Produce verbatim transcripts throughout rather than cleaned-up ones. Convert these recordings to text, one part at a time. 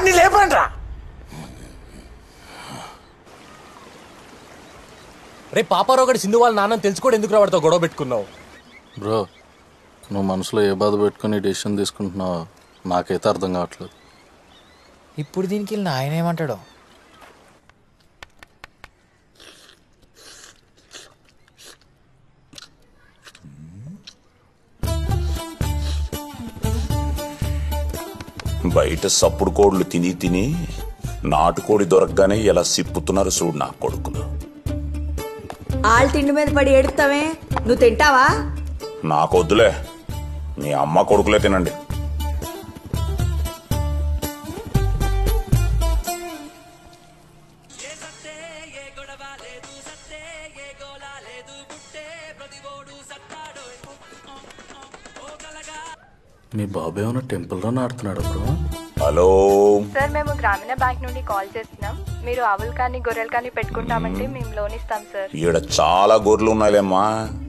వాడిని లేపండి రా. రే పాపారావు గడి సింధు వాళ్ళ నాన్నని తెలుసుకోవడం ఎందుకు రావడంతో గొడవ పెట్టుకున్నావు? బ్రో నువ్వు మనసులో ఏ బాధ పెట్టుకుని డెసిషన్ తీసుకుంటున్నావో నాకైతే అర్థం కావట్లేదు. ఇప్పుడు దీనికి వెళ్ళిన ఆయన ఏమంటాడో. బయట సప్పుడు కోళ్ళు తిని తిని నాటుకోడి దొరకగానే ఎలా సిప్పుతున్నారు చూడు నా కొడుకులు. ఆళ్ళ తిండి మీద పడి ఏడుతావే, నువ్వు తింటావా? నాకొద్దులే, మీ అమ్మ కొడుకులే తినండి. మీ బాబు ఏమైనా టెంపుల్లో ఆడుతున్నాడు బ్రో? హలో సార్, మేము గ్రామీణ బ్యాంక్ నుండి కాల్ చేస్తున్నాం. మీరు ఆవులు కానీ గొర్రెలు కానీ పెట్టుకుంటామంటే మేము లోన్ ఇస్తాం సార్. ఈడ చాలా గొర్రెలు ఉన్నాయిలేమ్మా,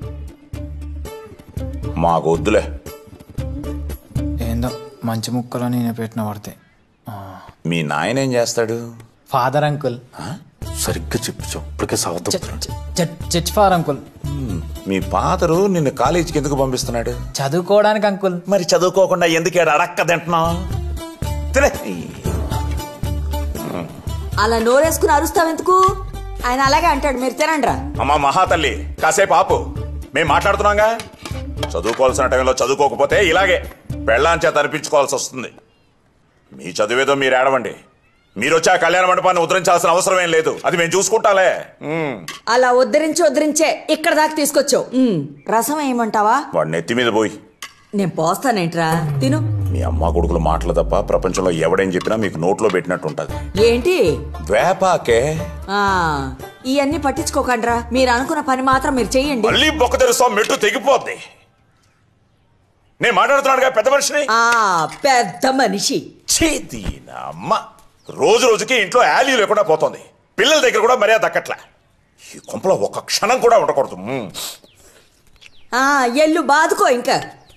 మాకు వద్దులే. ఏందో మంచి ముక్కలో నేను పెట్టిన పడితే. మీ నాయన ఏం చేస్తాడు? Father uncle. సరిగ్గా చెప్పు, ఇప్పటికే సాగుతాడు. Church father uncle. మీ ఫాదరు నిన్ను కాలేజీకి ఎందుకు పంపిస్తున్నాడు? చదువుకోవడానికి అంకుల్. మరి చదువుకోకుండా ఎందుకు ఈడ అడక్క తింటున్నావు? అలా నోరేసుకుని అరుస్తావెందుకు? ఆయన అలాగే అంటాడు, మీరు తినండి రా. అమ్మా మహాతల్లి, కాసేపు ఆపు, మేం మాట్లాడుతున్నాగా. చదువుకోవాల్సిన టైంలో చదువుకోకపోతే ఇలాగే పెళ్ళాం చేత అనిపించుకోవాల్సి వస్తుంది. మీ చదివేదో మీరు ఏడవండి. మీరు వచ్చి ఆ కళ్యాణ మండపాన్ని ఉద్ధరించాల్సిన అవసరం ఏం లేదు, అది మేము చూసుకుంటాలే. అలా ఉద్ధరించి ఉద్ధరించే ఇక్కడ దాకా తీసుకొచ్చావు. రసం ఏమంటావా? వాడి నెత్తి మీద పోయి. నేను పోస్తానేంట్రా, తిను. మీ అమ్మ కొడుకుల మాటలు తప్ప ప్రపంచంలో ఎవడేం చెప్పినా మీకు నోట్లో పెట్టినట్టు ఉంటది. ఏంటి వేపాకే? ఇవన్నీ పట్టించుకోకండ్రా, మీరు అనుకున్న పని మాత్రం మీరు చెయ్యండి. మళ్ళీ బొక్క తెరుస్తాం, మెట్టు తెగిపోద్ది. నేను మాట్లాడుతున్నాడుగా పెద్ద మనిషిని. ఆ పెద్ద మనిషి చేతి అమ్మ రోజు రోజుకి ఇంట్లో యాలీ లేకుండా పోతుంది. పిల్లల దగ్గర కూడా మర్యాద దక్కట్లే. ఈ కొంపలో ఒక క్షణం కూడా ఉండకూడదు. ఆ ఎల్లు బాదుకో ఇంకా.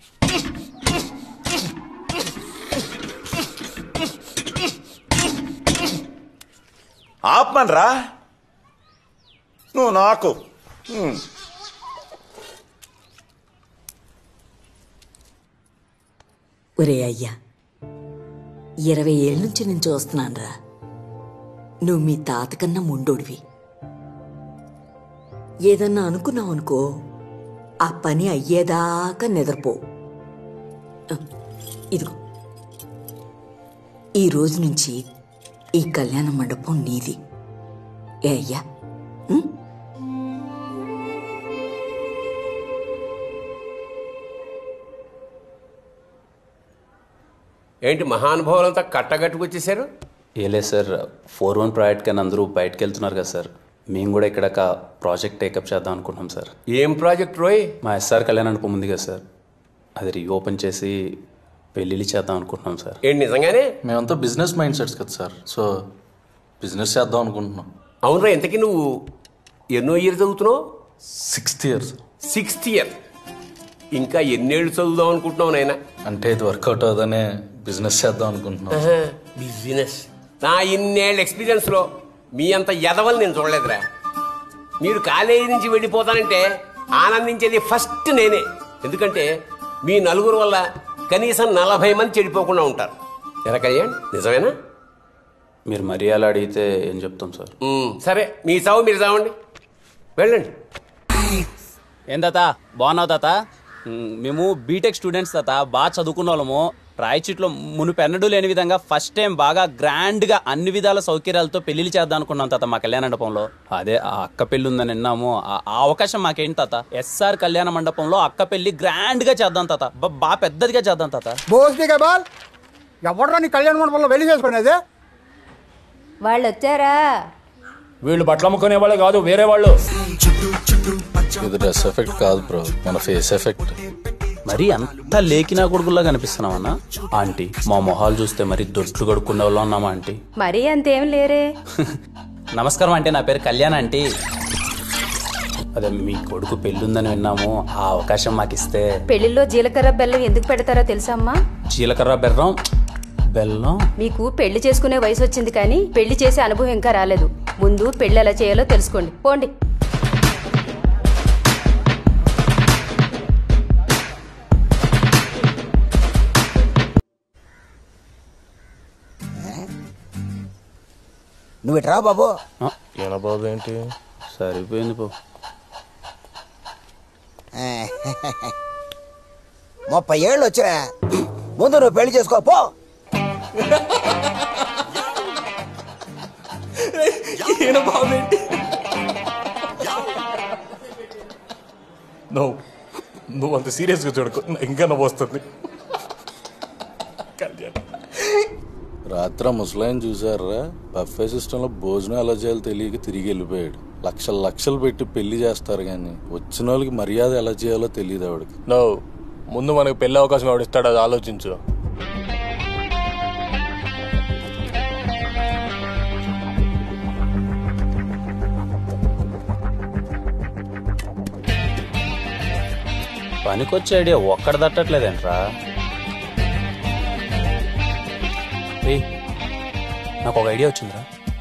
ఆపమనరా నువ్వు నాకు. ఒరే అయ్యా, ఇరవై ఏళ్ళ నుంచి నేను చూస్తున్నానురా, నువ్వు మీ తాతకన్నా ముండోడివి. ఏదన్నా అనుకున్నావు అనుకో, ఆ పని అయ్యేదాకా నిద్రపో. ఇదిగో, ఈ రోజు నుంచి ఈ కళ్యాణ మండపం నీది. ఏ అయ్యా? ఏంటి మహానుభావులంతా కట్టగట్టుకొచ్చేసారు? ఏలే సార్, ఫోర్ వన్ ప్రాజెక్ట్ కానీ అందరూ బయటకు వెళ్తున్నారు కదా సార్, మేము కూడా ఇక్కడ ఒక ప్రాజెక్ట్ టేకప్ చేద్దాం అనుకుంటున్నాం సార్. ఏం ప్రాజెక్ట్ రోయ్? మా ఎస్ఆర్ కళ్యాణ మండపం ఉంది కదా సార్, అది రీఓపెన్ చేసి పెళ్ళిళ్ళు చేద్దాం అనుకుంటున్నాం సార్. ఏంటి నిజంగానే? మేమంతా బిజినెస్ మైండ్ సెట్స్ కదా సార్, సో బిజినెస్ చేద్దాం అనుకుంటున్నాం. అవునరా, ఇంతకీ నువ్వు ఎన్నో ఇయర్ చదువుతున్నావు? Sixth year. Sixth year? ఇంకా ఎన్నేళ్ళు చదువుదాం అనుకుంటున్నావు నాయనా? అంటే ఇది వర్కౌట్ అవుదనే బిజినెస్ చేద్దాం అనుకుంటున్నాం. బిజినెస్? నా ఇన్నేళ్ళ ఎక్స్పీరియన్స్లో మీ అంత ఎదవలు నేను చూడలేదురా. మీరు కాలేజీ నుంచి వెళ్ళిపోతానంటే ఆనందించేది ఫస్ట్ నేనే. ఎందుకంటే మీ నలుగురు వల్ల కనీసం నలభై మంది చెడిపోకుండా ఉంటారు. ఎలా కళ్యాణ్, నిజమేనా? మీరు మరీ అలా అడిగితే ఏం చెప్తాం సార్. సరే, మీ చావు మీరు చావండి, వెళ్ళండి. ఏం తాత, బాగున్నావు తాత? మేము బీటెక్ స్టూడెంట్స్ తాత, బాగా చదువుకున్న వాళ్ళము. రాయచీట్లో మునుపెన్నడూ లేని విధంగా ఫస్ట్ టైం బాగా గ్రాండ్గా అన్ని విధాల సౌకర్యాలతో పెళ్లిళ్ళు చేద్దాం అనుకున్నాం తాత మా కళ్యాణ మండపంలో. అదే ఆ అక్క పెళ్లి ఉందని విన్నాము, ఆ అవకాశం మాకేంటి తాత? ఎస్ఆర్ కళ్యాణ మండపంలో అక్క పెళ్లి గ్రాండ్గా చేద్దాం తాత, బాగా పెద్దదిగా చేద్దాం తాత. ఎవడరా నీ కళ్యాణ మండపంలో పెళ్లి చేసుకునేది? వాళ్ళు వచ్చారా? వీళ్ళు బట్టలు అమ్ముకునే వాళ్ళే కాదు, వేరే వాళ్ళు. ఇది డ్రెస్ ఎఫెక్ట్ కాదు బ్రో, మన ఫేస్ ఎఫెక్ట్. మరి అంత లేకినా కొడుకుల్లా కనిపిస్తున్నామన్నా ఆంటీ? మా మొహాలు చూస్తే మరి దొడ్లు కడుక్కునే వాళ్ళు ఉన్నామా ఆంటీ? మరీ అంతేం లేరే. నమస్కారం అంటే, నా పేరు కళ్యాణ్ ఆంటీ. అదే మీ కొడుకు పెళ్ళుందని విన్నాము, ఆ అవకాశం మాకు ఇస్తే. పెళ్లిలో జీలకర్ర బెల్లం ఎందుకు పెడతారో తెలుసా అమ్మా? జీలకర్ర బెల్లం బెల్లం. మీకు పెళ్లి చేసుకునే వయసు వచ్చింది కానీ పెళ్లి చేసే అనుభవం ఇంకా రాలేదు. ముందు పెళ్లి ఎలా చేయాలో తెలుసుకోండి. పోండి. నువ్వు ఇట్రా బాబు. ఏనా బాబు ఏంటి సరిపోయింది పో. ముప్పై ఏళ్ళు వచ్చా, ముందు నువ్వు పెళ్లి చేసుకో పో. ఏనా బాబు ఏంటి? నువ్వు నువ్వు అంత సీరియస్గా చూడకు, ఇంకా నవ్వు వస్తుంది. రాత్రి ముసలాయన చూసారా, బఫే సిస్టంలో భోజనం ఎలా చేయాలో తెలియక తిరిగి వెళ్ళిపోయాడు. లక్షలు లక్షలు పెట్టి పెళ్లి చేస్తారు కానీ వచ్చిన వాళ్ళకి మర్యాద ఎలా చేయాలో తెలియదు ఆవిడకి. నువ్వు ముందు మనకు పెళ్లి అవకాశం ఎవడు ఇస్తాడో అది ఆలోచించు. పనికొచ్చే ఐడియా ఒక్కడ తట్టట్లేదేంట్రా? నాకు ఒక ఐడియా వచ్చిందిరా.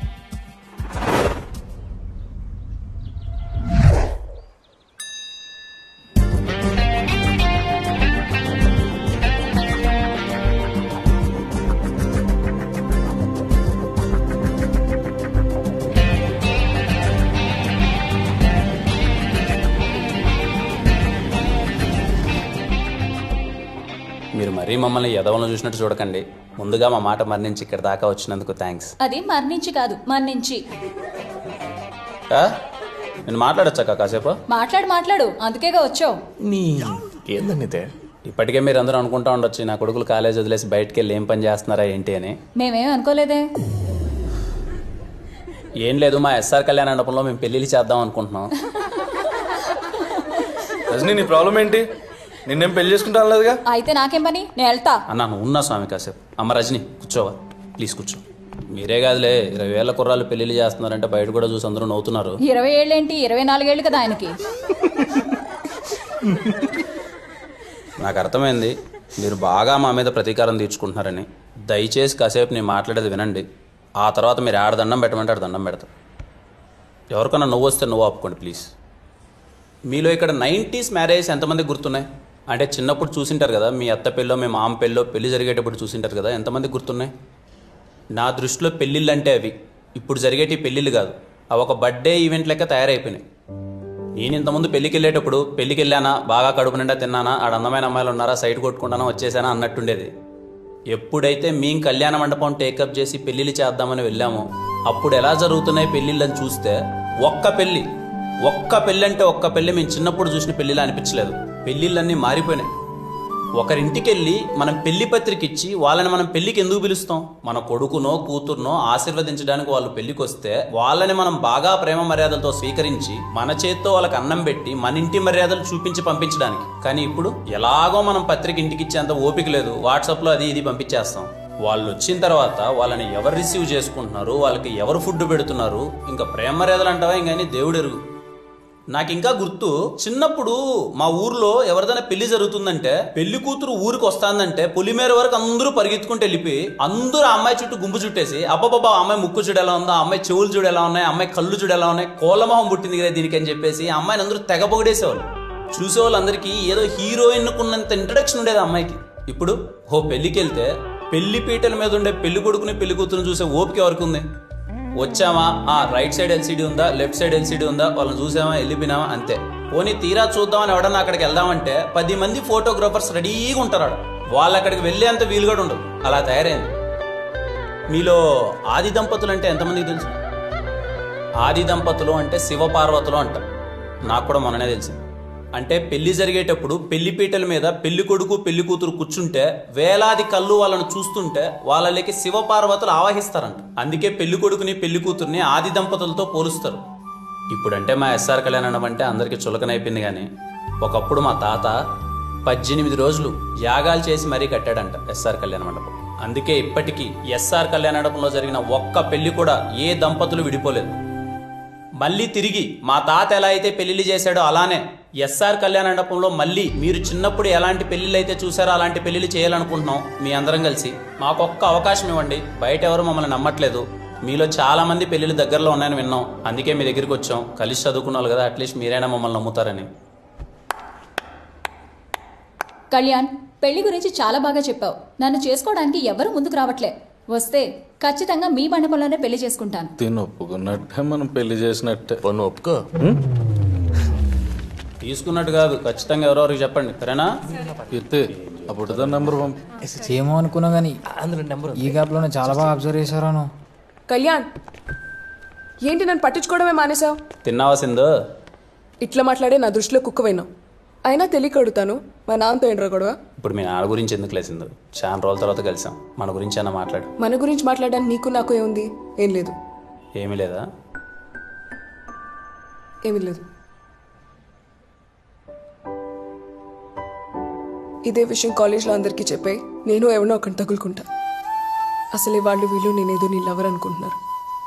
మీరు మరీ మమ్మల్ని ఎదవలను చూసినట్టు చూడకండి. ముందుగా మా మాట మరణించి ఇక్కడ దాకా వచ్చినందుకు థ్యాంక్స్. అది మరణించి కాదు మరణించి. నేను మాట్లాడొచ్చాక కాసేపు? మాట్లాడు మాట్లాడు, అందుకేగా వచ్చావు. ఏందన్నితే ఇప్పటికే మీరు అందరూ అనుకుంటా ఉండొచ్చు నా కొడుకులు కాలేజ్ వదిలేసి బయటకు వెళ్ళి ఏం పని చేస్తున్నారా ఏంటి అని. మేమేం అనుకోలేదే. ఏం లేదు, మా ఎస్ఆర్ కళ్యాణ మండపంలో మేము పెళ్లిళ్ళు చేద్దాం అనుకుంటున్నాం. రజనీ, నీ ప్రాబ్లం ఏంటి? నిన్నేం పెళ్లి చేసుకుంటాను లేదుగా. అయితే నాకేం పని, నేను వెళ్తా. అన్న నువ్వు ఉన్నా స్వామి కాసేపు. అమ్మ రజని కూర్చోవా ప్లీజ్, కూర్చో. మీరే కాదులే, ఇరవై వేల కుర్రాళ్ళు పెళ్లిళ్ళు చేస్తున్నారంటే బయట కూడా చూసి అందరూ నవ్వుతున్నారు. ఇరవై ఏళ్ళేంటి, ఇరవై నాలుగేళ్ళు కదా ఆయనకి. నాకు అర్థమైంది మీరు బాగా మా మీద ప్రతీకారం తీర్చుకుంటున్నారని. దయచేసి కాసేపు నేను మాట్లాడేది వినండి. ఆ తర్వాత మీరు ఆడ దండం పెట్టమంటే ఆడ దండం పెడతా. ఎవరికన్నా నువ్వు వస్తే నువ్వు ఆపుకోండి ప్లీజ్. మీలో ఇక్కడ నైంటీస్ మ్యారేజ్ ఎంతమంది గుర్తున్నాయి? అంటే చిన్నప్పుడు చూసింటారు కదా, మీ అత్త పెళ్ళో మీ మామ పెళ్ళో పెళ్లి జరిగేటప్పుడు చూసింటారు కదా, ఎంతమంది గుర్తున్నాయి? నా దృష్టిలో పెళ్ళిళ్ళు అంటే అవి ఇప్పుడు జరిగేటి పెళ్ళిళ్ళు కాదు, అవి ఒక బర్త్డే ఈవెంట్ లెక్క తయారైపోయినాయి. నేను ఇంతకుముందు పెళ్ళికి వెళ్ళేటప్పుడు పెళ్ళికి వెళ్ళానా, బాగా కడుపు నిండా తిన్నానా, ఆడ అందమైన అమ్మాయిలు ఉన్నారా, సైడ్ కొట్టుకుంటానా, వచ్చేసానా అన్నట్టుండేది. ఎప్పుడైతే మేము కళ్యాణ మండపం టేకప్ చేసి పెళ్ళిళ్ళు చేద్దామని వెళ్ళామో అప్పుడు ఎలా జరుగుతున్నాయి పెళ్ళిళ్ళని చూస్తే ఒక్క పెళ్ళి ఒక్క పెళ్ళి అంటే ఒక్క పెళ్ళి మేము చిన్నప్పుడు చూసిన పెళ్ళిలా అనిపించలేదు. పెళ్ళిళ్ళన్నీ మారిపోయినాయి. ఒకరింటికి వెళ్ళి మనం పెళ్లి పత్రిక ఇచ్చి వాళ్ళని మనం పెళ్లికి ఎందుకు పిలుస్తాం? మన కొడుకునో కూతురునో ఆశీర్వదించడానికి వాళ్ళు పెళ్లికి వస్తే వాళ్ళని మనం బాగా ప్రేమ మర్యాదలతో స్వీకరించి మన చేత్తో వాళ్ళకి అన్నం పెట్టి మన ఇంటి మర్యాదలు చూపించి పంపించడానికి. కానీ ఇప్పుడు ఎలాగో మనం పత్రిక ఇంటికి ఇచ్చేంత ఓపిక లేదు, వాట్సాప్లో అది ఇది పంపించేస్తాం. వాళ్ళు వచ్చిన తర్వాత వాళ్ళని ఎవరు రిసీవ్ చేసుకుంటున్నారు, వాళ్ళకి ఎవరు ఫుడ్ పెడుతున్నారు, ఇంకా ప్రేమ మర్యాదలు అంటావా ఇంకని దేవుడు ఎరుగు. నాకు ఇంకా గుర్తు, చిన్నప్పుడు మా ఊర్లో ఎవరిదైనా పెళ్లి జరుగుతుందంటే పెళ్లి కూతురు ఊరికి వస్తాందంటే పులిమేర వరకు అందరూ పరిగెత్తుకుంటూ వెళ్ళిపోయి అందరూ అమ్మాయి చుట్టూ గుంపు చుట్టేసి అబ్బాబాబా అమ్మాయి ముక్కు చూడు ఎలా ఉందా, అమ్మాయి చెవులు చూడు ఎలా ఉన్నాయి, అమ్మాయి కళ్ళు చూడు ఎలా ఉన్నాయి, కోలమొహం పుట్టింది కదా దీనికి అని చెప్పేసి అమ్మాయిని అందరూ తెగ పొగిడేసేవాళ్ళు. చూసేవాళ్ళందరికీ ఏదో హీరోయిన్ కున్నంత ఇంట్రడక్షన్ ఉండేది అమ్మాయికి. ఇప్పుడు ఓ పెళ్లికి వెళ్తే పెళ్లి పీటల మీద ఉండే పెళ్లి కొడుకుని పెళ్లి కూతురుని చూసే ఓపిక ఎవరికి ఉంది? వచ్చామా, ఆ రైట్ సైడ్ ఎల్సీడీ ఉందా, లెఫ్ట్ సైడ్ ఎల్సీడీ ఉందా, వాళ్ళని చూసామా, వెళ్ళిపోయినామా, అంతే. పోనీ తీరా చూద్దామని ఎవడన్నా అక్కడికి వెళ్దామంటే పది మంది ఫోటోగ్రాఫర్స్ రెడీగా ఉంటారు. వాళ్ళు అక్కడికి వెళ్ళేంత వీలు కూడా ఉండదు, అలా తయారైంది. మీలో ఆది దంపతులు అంటే ఎంతమందికి తెలుసు? ఆది దంపతులు అంటే శివపార్వతులు అంటారు. నాకు కూడా మొన్ననే తెలిసింది. అంటే పెళ్లి జరిగేటప్పుడు పెళ్లి పీటల మీద పెళ్లి కొడుకు పెళ్లి కూతురు కూర్చుంటే వేలాది కళ్ళు వాళ్ళను చూస్తుంటే వాళ్ళకి శివపార్వతులు ఆవాహిస్తారంట. అందుకే పెళ్లి కొడుకుని పెళ్లి కూతుర్ని ఆది దంపతులతో పోలుస్తారు. ఇప్పుడంటే మా ఎస్ఆర్ కళ్యాణం అంటే అందరికీ చులకనైపోయింది. కానీ ఒకప్పుడు మా తాత పద్దెనిమిది రోజులు యాగాలు చేసి మరీ కట్టాడంట ఎస్ఆర్ కళ్యాణ మండపం. అందుకే ఇప్పటికీ ఎస్ఆర్ కళ్యాణ మండపంలో జరిగిన ఒక్క పెళ్లి కూడా ఏ దంపతులు విడిపోలేదు. మళ్ళీ తిరిగి మా తాత ఎలా అయితే పెళ్లిళ్ళు చేశాడో అలానే ఎస్ఆర్ కళ్యాణ మండపంలో మళ్ళీ మీరు చిన్నప్పుడు ఎలాంటి పెళ్లిళ్ళు అయితే చూసారో అలాంటి పెళ్లిళ్ళు చేయాలనుకుంటున్నాం మీ అందరం కలిసి. మాకు ఒక్క అవకాశం ఇవ్వండి. బయట ఎవరు మమ్మల్ని నమ్మట్లేదు. మీలో చాలా మంది పెళ్లిళ్ళు దగ్గరలో ఉన్నాయని విన్నాం. అందుకే మీ దగ్గరికి వచ్చాం. కలిసి చదువుకున్నాం కదా, అట్లీస్ట్ మీరైనా మమ్మల్ని నమ్ముతారని. కళ్యాణ్, పెళ్లి గురించి చాలా బాగా చెప్పావు. నన్ను చేసుకోవడానికి ఎవరు ముందుకు రావట్లే. వస్తే ఖచ్చితంగా మీ మండపంలోనే పెళ్లి చేసుకుంటాను. తిని ఒప్పుకున్నట్టే మనం పెళ్లి చేసినట్టే. పన్ను ఒప్పుకో. తీసుకున్నట్టు కాదు, ఖచ్చితంగా ఎవరెవరికి చెప్పండి, సరేనా? ఎత్తే అప్పుడు నెంబర్ పంపి. ఏమో అనుకున్నా కానీ ఈ గ్యాప్లోనే చాలా బాగా అబ్జర్వ్ చేశారాను. కళ్యాణ్, ఏంటి నన్ను పట్టించుకోవడమే మానేశావు? తిన్నావా సింధు? ఇట్లా మాట్లాడే నా దృష్టిలో కుక్కవైనావు. అయినా తెలియక అడుగుతాను, మా నాన్నతో ఏంట్రా గొడవ? ఇప్పుడు మీ నాన్న గురించి ఎందుకు లేసిందో, చాలా రోజుల తర్వాత కలిసాం. మన గురించి అన్న మాట్లాడు. మన గురించి మాట్లాడడానికి నీకు నాకు ఏముంది? ఏం లేదు. ఏమీ లేదా? ఏమీ లేదు. ఇదే విషయం కాలేజ్లో అందరికీ చెప్పాయి. నేను ఎవరినో ఒకటి తగులుకుంటా. అసలే వాళ్ళు వీళ్ళు నేనేదో నీ లవర్ అనుకుంటున్నారు.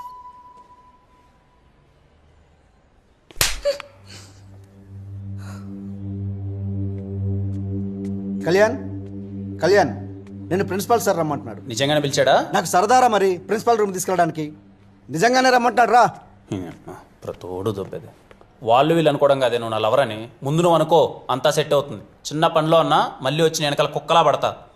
కళ్యాణ్ కళ్యాణ్ నేను ప్రిన్సిపాల్ సార్ రమ్మంటున్నాడు. నిజంగానే పిలిచాడా? నాకు సరదారా మరి ప్రిన్సిపాల్ రూమ్ తీసుకెళ్ళడానికి. నిజంగానే రమ్మంటున్నాడు రా. ప్రతోడు దొబ్బేది. వాళ్ళు వీళ్ళు అనుకోవడం కాదే నువ్వు నా లవర్ అని. ముందు నువ్వు అనుకో, అంతా సెట్ అవుతుంది. చిన్న పనిలో అన్నా మళ్ళీ వచ్చి నేను వెనకాల కుక్కలా పడతా.